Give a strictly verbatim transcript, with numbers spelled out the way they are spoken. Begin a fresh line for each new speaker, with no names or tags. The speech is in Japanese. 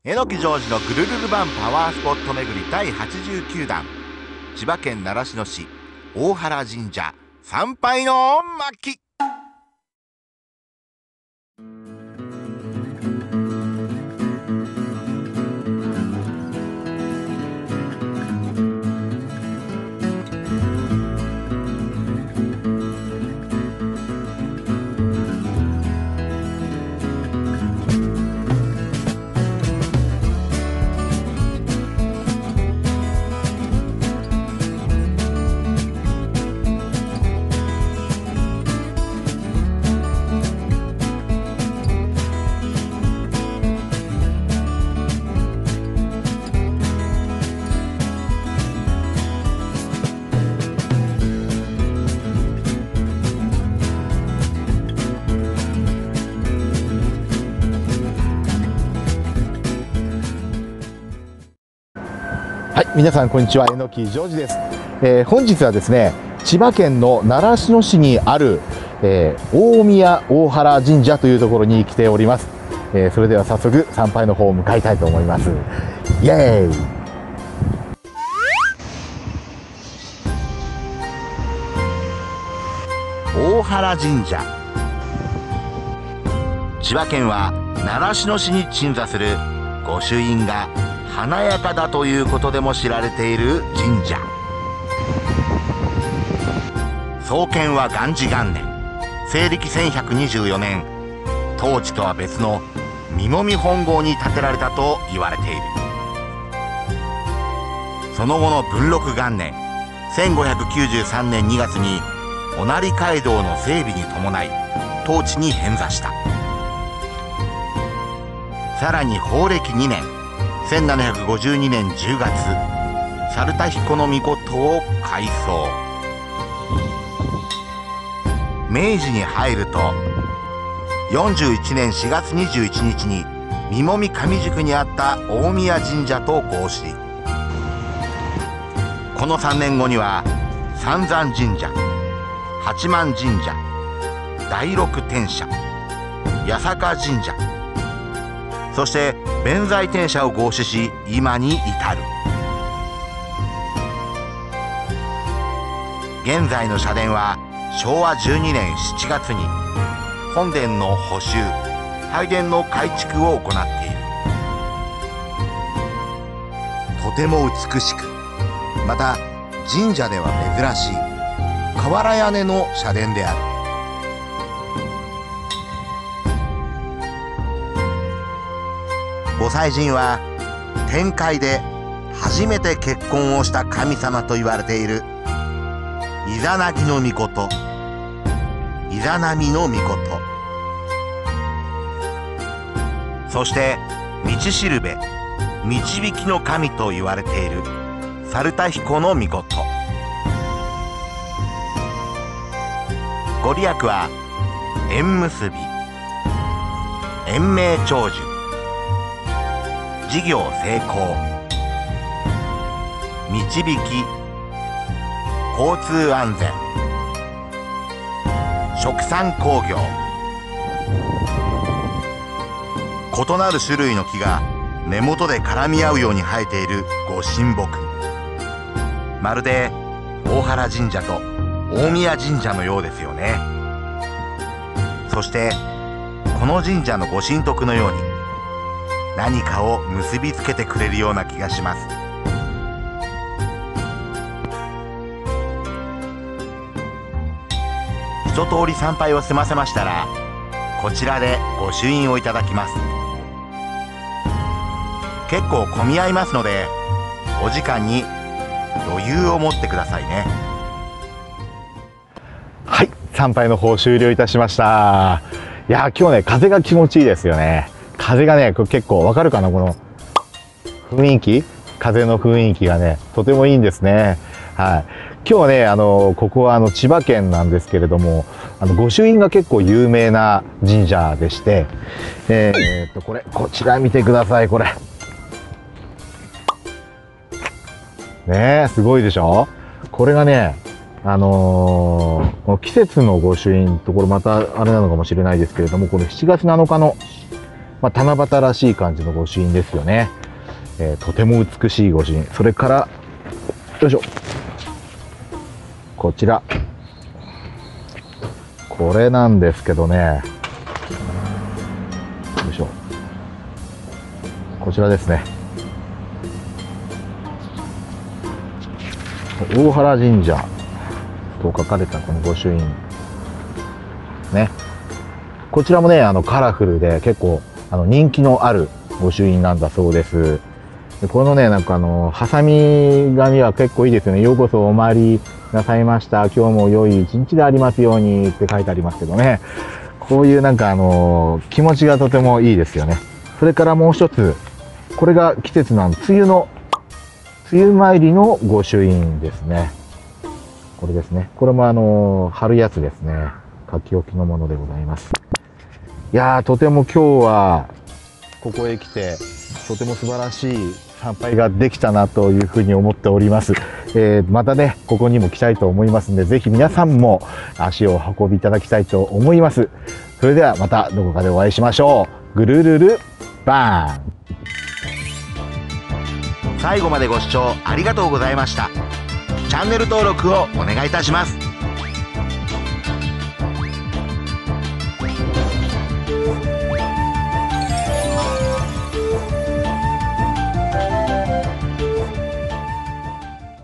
榎木ジョージのぐるるるバンパワースポット巡りだいはちじゅうきゅうだん、千葉県習志野市大原神社参拝の巻。
はい、皆さんこんにちは、榎木ジョージです。えー、本日はですね、千葉県の習志野市にある、えー、大宮大原神社というところに来ております。えー、それでは早速参拝の方を向かいたいと思います。イエーイ。
大原神社。千葉県は習志野市に鎮座する御朱印が華やかだということでも知られている神社。創建は元治元年、西暦せんひゃくにじゅうよねん、当地とは別の身もみ本郷に建てられたと言われている。その後の文禄元年、せんごひゃくきゅうじゅうさんねんにがつに御成街道の整備に伴い当地に偏座した。さらに宝暦にねん、せんななひゃくごじゅうにねんじゅうがつ、猿田彦命を改装。明治に入るとよんじゅういちねんしがつにじゅういちにちに身もみ上宿にあった大宮神社と合祀。このさんねんごには三山神社、八幡神社、大六天社、八坂神社、そして弁財天社を合祀し、今に至る。現在の社殿はしょうわじゅうにねんしちがつに本殿の補修、拝殿の改築を行っている。とても美しく、また神社では珍しい瓦屋根の社殿である。御祭神は天界で初めて結婚をした神様と言われているイザナギの命、イザナミの命、そして道しるべ、導きの神と言われている猿田彦の命。ご利益は縁結び、延命長寿、事業成功、導き、交通安全、殖産興業。異なる種類の木が根元で絡み合うように生えている御神木。まるで大原神社と大宮神社のようですよね。そしてこの神社の御神徳のように何かを結びつけてくれるような気がします。一通り参拝を済ませましたら、こちらで御朱印をいただきます。結構混み合いますので、お時間に余裕を持ってくださいね。
はい、参拝の方終了いたしました。いやー、今日ね、風が気持ちいいですよね。風がね、これ結構わかるかな、この雰囲気、風の雰囲気がね、とてもいいんですね。はい。今日はね、あの、ここはあの千葉県なんですけれども、あの、御朱印が結構有名な神社でして、えー、っと、これ、こちら見てください、これ。ねえ、すごいでしょ？これがね、あのー、この季節の御朱印と、これまたあれなのかもしれないですけれども、このしちがつなのかのまあ、七夕らしい感じの御朱印ですよね。えーとても美しい御朱印。それから、よいしょ。こちら。これなんですけどね。よいしょ。こちらですね。大原神社と書かれたこの御朱印。ね。こちらもね、あの、カラフルで結構、あの、人気のある御朱印なんだそうです。でこのね、なんかあの、ハサミ紙は結構いいですよね。ようこそお参りなさいました。今日も良い一日でありますようにって書いてありますけどね。こういうなんかあの、気持ちがとてもいいですよね。それからもう一つ、これが季節の梅雨の、梅雨参りの御朱印ですね。これですね。これもあの、貼るやつですね。書き置きのものでございます。いやー、とても今日は、ここへ来て、とても素晴らしい参拝ができたなというふうに思っております。えー、またね、ここにも来たいと思いますので、ぜひ皆さんも足をお運びいただきたいと思います。それではまたどこかでお会いしましょう。ぐるるるバーン。
最後までご視聴ありがとうございました。チャンネル登録をお願いいたします。